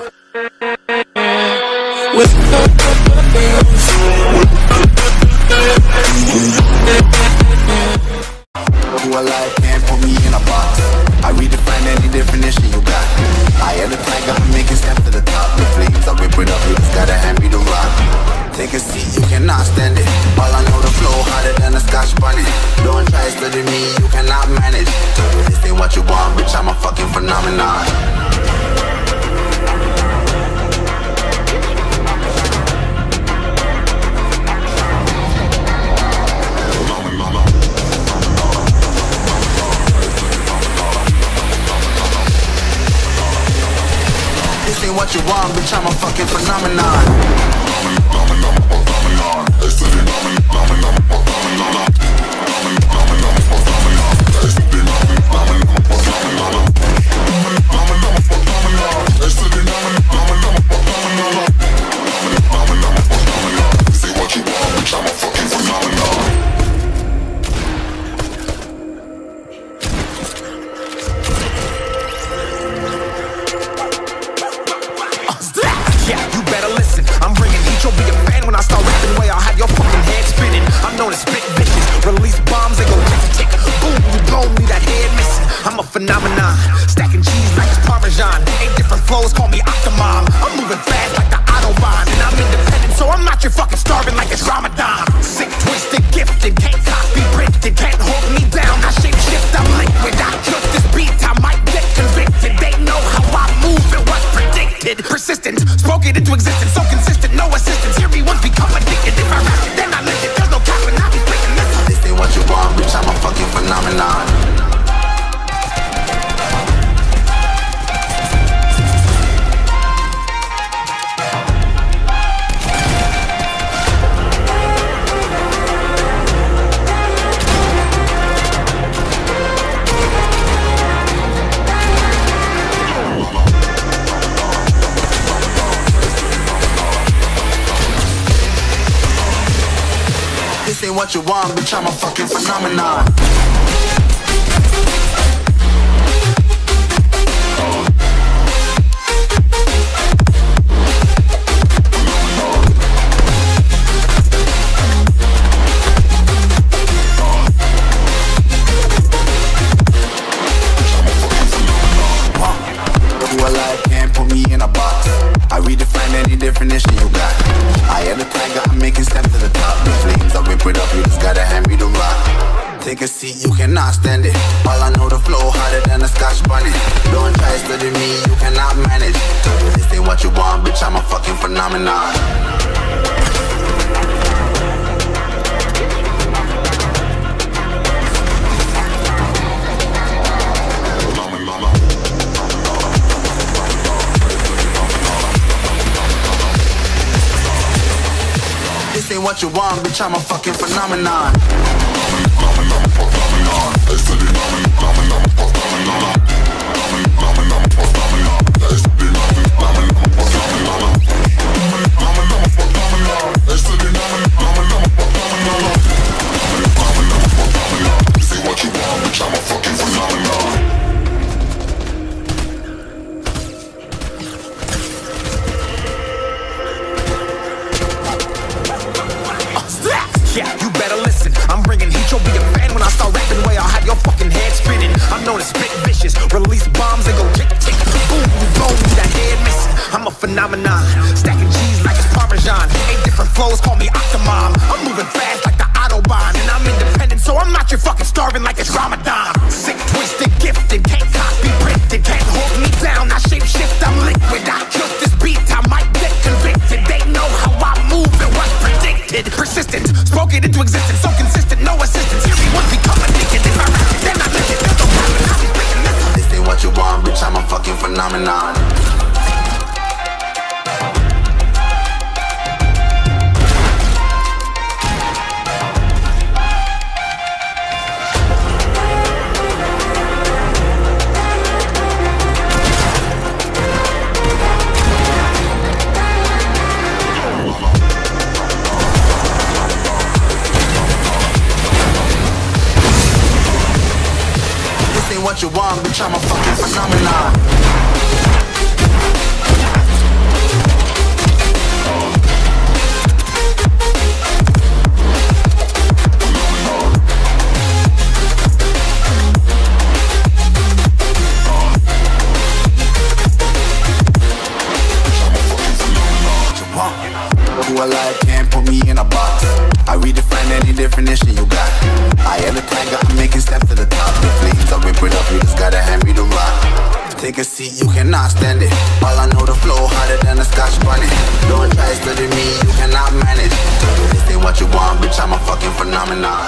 Who alive can't put me in a box. I redefine any definition you got. I am the tiger, I'm making steps to the top. The flames, I whip it up, you just gotta hand me the rock. Take a seat, you cannot stand it. All I know, the flow harder than a Scotch bunny. Don't try studying me, you cannot manage. This ain't what you want, bitch, I'm a fucking phenomenon. This ain't what you want, bitch, I'm a fucking phenomenon. Phenomenon, stacking cheese like it's Parmesan. 8 different flows, call me Octomom. I'm moving fast like the Autobahn, and I'm independent, so I'm not your fucking starving like it's Ramadan. Sick, twisted, gifted, can't copy, printed, can't hold me down. I shape shift, I'm liquid. I killed this beat, I might get convicted. They know how I move, it was predicted. Persistent, spoke it into existence, so consistent, no assistance. Hear me once, become addicted. If I rap it, then I live it. There's no cap when I be breaking this. This ain't what you want, bitch, I'm a fucking phenomenon. This ain't what you want, bitch, I'm a fucking phenomenon. Who alive can't put me in a box. I redefine any definition you got. I am the tiger, I'm making steps to the top. The flames, I whip it up, you just gotta hand me the rock. Take a seat, you cannot stand it. All I know, the flow harder than a Scotch bunny. Don't try studying me, you cannot manage. This ain't what you want, bitch, I'm a fucking phenomenon. This ain't what you want, bitch, I'm a fucking phenomenon. Yeah, you better listen. I'm bringing heat, you'll be a fan when I start rapping. Way I'll have your fucking head spinning. I'm known as spit vicious, release bombs and go tick tick. Boom, boom, that head missing. I'm a phenomenon, stacking cheese like it's Parmesan. 8 different flows, call me Octomom. I'm moving fast like the Autobahn, and I'm independent, so I'm not your fucking starving like it's Ramadan. Sick, twisted, gifted, can't copy, printed, can't hold me down. I shape shift, I'm liquid. I killed this beat, I might get convicted. They know how I move, it was predicted. Persistent, spoke it into existence, so consistent, no assistance. Hear me once, become addicted. If I rap it, then I live it. There's no cap when I be breaking this. This ain't what you want, bitch, I'm a fucking phenomenon. What you want, bitch, I'm a fucking phenomenon. definition you got. I am the tiger, I'm making steps to the top. The flames, I whip it up, you just gotta hand me the rock. Take a seat, you cannot stand it. All I know, the flow harder than a Scotch bonnet. Don't try studying me, you cannot manage. This ain't what you want, bitch, I'm a fucking phenomenon.